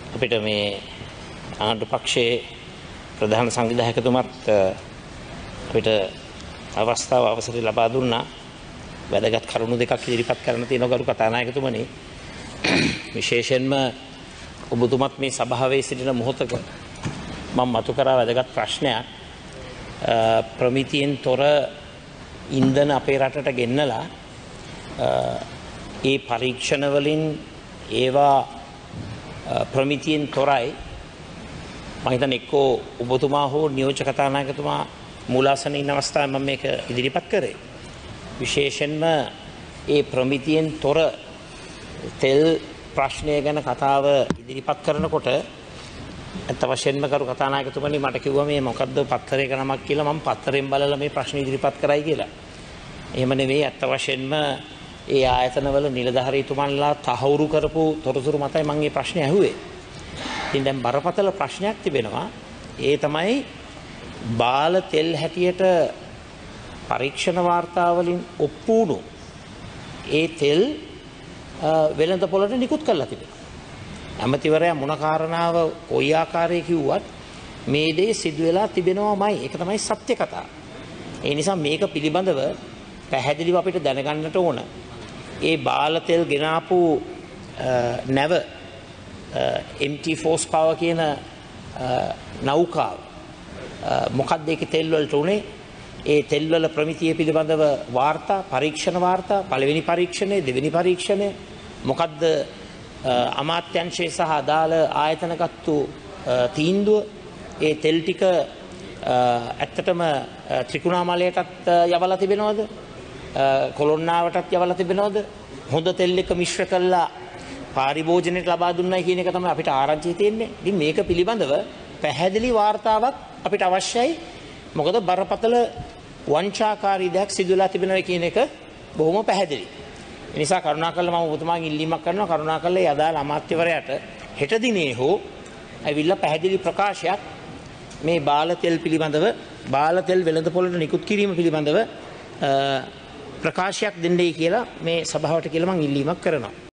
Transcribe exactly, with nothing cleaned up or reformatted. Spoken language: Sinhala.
අපිට මේ ආණ්ඩු පක්ෂයේ ප්‍රධාන සංවිධායකතුමත් අපිට අවස්ථාව අවසරය ලබා දුන්නා. වැදගත් කරුණු දෙකක් ඉදිරිපත් කරන්න තියෙනවා ගරු කතානායකතුමනි. විශේෂයෙන්ම ඔබතුමත් මේ සභාවේ සිටින මොහොතක මම මතු කරා වැදගත් ප්‍රශ්නයක්. ප්‍රමිතියෙන් තොර ඉන්ධන අපේ රටට ගෙන්නලා ඒ පරීක්ෂණ වලින් ඒවා ප්‍රමිතියෙන් තොරයි. මම හිතන්නේ එක්කෝ ඔබතුමා හෝ නියෝජ්‍ය කතානායකතුමා මූලාසනයේ ඉන්න අවස්ථාවේ මම මේක ඉදිරිපත් කරේ. විශේෂයෙන්ම ඒ ප්‍රමිතියෙන් තොර තෙල් ප්‍රශ්නය ගැන කතාව ඉදිරිපත් කරනකොට ඇත්ත වශයෙන්ම කරු කතානායකතුමනි මට කිව්වා මේ මොකද්ද පත්තරයක නමක් කියලා. මම පත්තරෙන් බලලා මේ ප්‍රශ්න ඉදිරිපත් කරයි කියලා. එහෙම නෙවෙයි. ඇත්ත වශයෙන්ම ඒ ආයතනවල නිලධාරීතුමන්ලා තහවුරු කරපු තොරතුරු මතයි මම මේ ප්‍රශ්නේ ඇහුවේ. ඉතින් දැන් බරපතල ප්‍රශ්නයක් තිබෙනවා. ඒ තමයි බාල තෙල් හැටියට පරීක්ෂණ වාර්තාවලින් ඔප්පු වුණු ඒ තෙල් වෙළඳ පොළට නිකුත් කරලා තිබෙනවා. ඇමතිවරයා මොන කාරණාව කොයි ආකාරයේ කිව්වත් මේ දේ සිදු වෙලා තිබෙනවාමයි. ඒක තමයි සත්‍ය කතාව. ඒ නිසා මේක පිළිබඳව පැහැදිලිව අපිට දැනගන්නට ඕන. ඒ බාල තෙල් ගෙනාපු නැව එම් ටී ෆෝස් පවර් කියන නෞකාව මොකක්ද ඒකේ තෙල් වලට උනේ? ඒ තෙල් වල ප්‍රමිතිය පිළිබඳව වාර්තා පරීක්ෂණ වාර්තා පළවෙනි පරීක්ෂණය දෙවෙනි පරීක්ෂණය මොකක්ද අමාත්‍යංශයේ සහ අදාළ ආයතනගත්තු තීන්දුව ඒ තෙල් ටික ඇත්තටම ත්‍රිකුණාමලයටත් යවලා තිබෙනවද? කොළොන්නාවටත් යවලා තිබෙනවද? හොඳ තෙල් එක මිශ්‍ර කළා පාරිභෝජනයට ලබා දුන්නයි කියන එක තමයි අපිට ආරංචි තියෙන්නේ. ඉතින් මේක පිළිබඳව පැහැදිලි වාර්තාවක් අපිට අවශ්‍යයි. මොකද බරපතල වංචාකාරී දෙයක් සිදු වෙලා තිබෙනවා කියන එක බොහොම පැහැදිලි. ඒ නිසා කරුණාකරලා මම ඔබතුමාගෙන් ඉල්ලීමක් කරනවා. කරුණාකරලා ඒ අදාළ අමාත්‍යවරයාට හෙට දිනේ හෝ ඇවිල්ලා පැහැදිලි ප්‍රකාශයක් මේ බාල තෙල් පිළිබඳව බාල තෙල් වෙළඳ පොළට නිකුත් කිරීම පිළිබඳව ප්‍රකාශයක් දෙන්නයි කියලා මේ සභාවට කියලා මම ඉල්ලීමක් කරනවා.